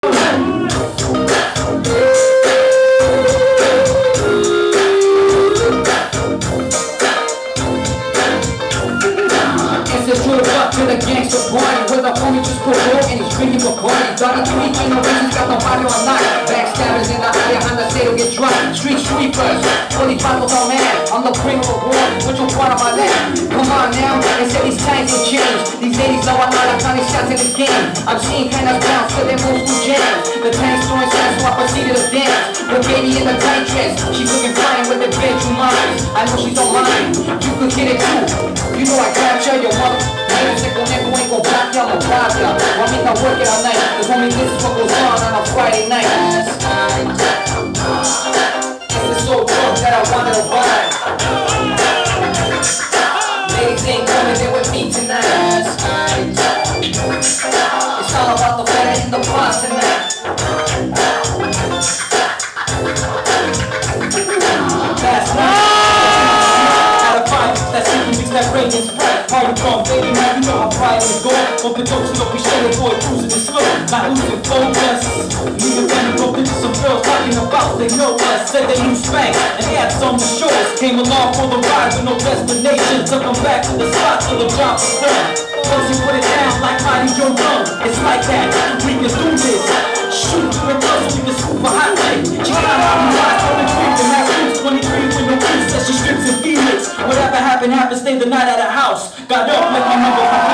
To the gangster party where the homie just pulled over and he's drinking Bacardi. Johnny Tweak ain't no reason, got the body on night. Backstabbers in the area, Honda say to get drunk. Street sweepers, 45 on man. I'm the cream of the board, put your part on my lap. Come on now, they say these times will change. These ladies know I'm not a kind of shots in this game. I'm seeing kind of bounce to their old school jams. The tank's throwing signs, so I proceeded to dance. With baby in the tight dress, she's looking fine with the bedroom eyes. I know she don't mind, you could get it too. You know I capture your mother. Ain't gon' block ya, I'ma block ya. Want me to work it all night, cause homie, this is what goes on a Friday night. This is so drunk that I wanted to ride. Ladies ain't coming in with me tonight. It's all about the fella in the bar tonight. Last night, had a fight, that secret, that raging sprite. How you come, baby, man, you know how pride is going. Open doors, you don't be shaded, boy, cruising it slow. Not losing focus. Leaving when you go into some girls talking about they know us. Said they knew Spank and apps on the shores. Came along for the ride with no destination. Took them back to the spot till the job was done. Once you put it down like Mighty Joe Young, it's like that, we can do this. Shoot you in love so we can scoop a hot night. She got out of life on the creek and that cruise 23 with no peace that she strips in Phoenix. Whatever happened, stay the night at her house. Got up, let my number